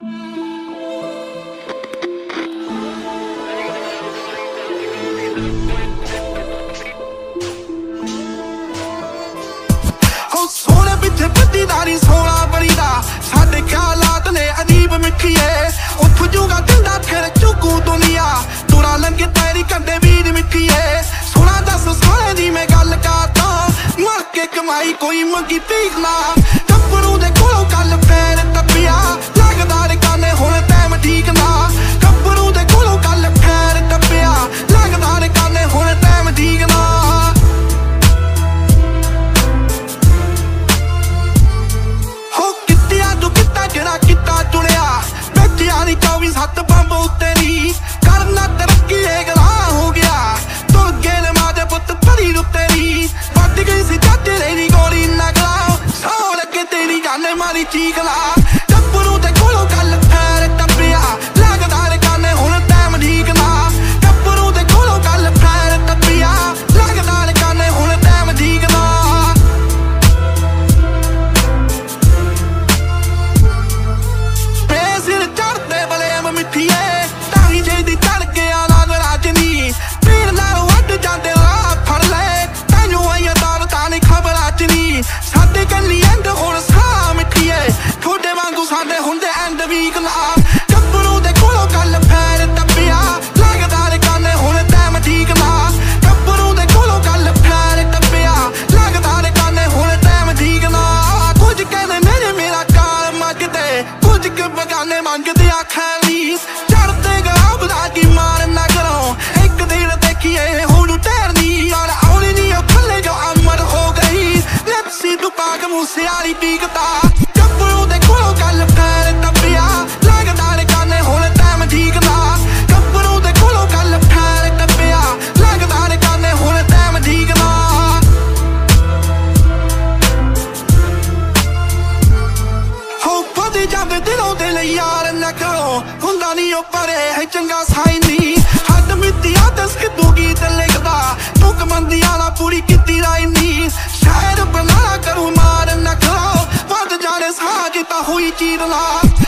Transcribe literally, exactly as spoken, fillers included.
सोने पिछे पत्तीदारी सोना बड़ी दा साडे ख्यालात ने अजीब मिठिए उठ जूगा दिंदा फिर चुकू दुनिया तुरा लंघे तेरी कंडे बीर मिठिए सोना दस सोने दी मैं गल करदा मर के कमाई कोई मंगी तीख ना टप्परू दे कोलों कल पैर टप्पिया लगदा रे काने हुण टैम ठीक ना टप्परू दे कोलों कल पैर टप्पिया लगदा रे काने हुण टैम ठीक ना चौबी सत्त बंब तेरी करना तरक्की गला हो गया तुर गेल मादे पुत भरी तेरी बच गई सी चाचे तेरी गोली नगला सौ लगे तेरी जाने मारी चीकला टप्परू ते कोलों गल फैर टप्पिया लगदा रे काने हुण टैम ठीक ना टप्परू ते कोलों गल फैर टप्पिया लगदा रे काने हुण टैम ठीक ना बेसिर चढ़ते मिठिए ताही जेदी चढ़ गया लाल राजनी पीर नाल वड जांदे राह फड़ ले तैनू आईया दाल तानी खबर आचनी साडे कन्नी एंड हुण साह मिठिए थोड़े वांगू साडे हुंदे एंड वीक ना टप्परू दे कोलों गल फैर टप्पिया लगदा रे काने हुण टैम ठीक ना टप्परू दे कोलों गल फैर टप्पिया लगदा रे काने हुण टैम ठीक ना कुछ कहंदे मेरे मेरा कार मंगदे कुछ के बगाने मंगदे आखां चढ़ते गलाब की मार ना करो एक दिन देखिए हुण टहरनी और औली नहीं थले जो अमर हो गई लेप्सी तू पाग मूसे वाली पीकता टप्परू दे कोलों गल फैर टप्पिया लगदा रे काने हुण टैम ठीक ना टप्परू दे कोलों गल फैर टप्पिया लगदा रे काने हुण टैम ठीक ना हो पद जांदे दिलों दिल यार ना करो हुंदा नी ओ परे है चंगा साई नी हद मित्तिया दस किदू गीत लिखदा तुक मंदी आला पूरी कीती राई नी शायर बना करूं मार ना करो वध जाने सा जिता हुई चीर ला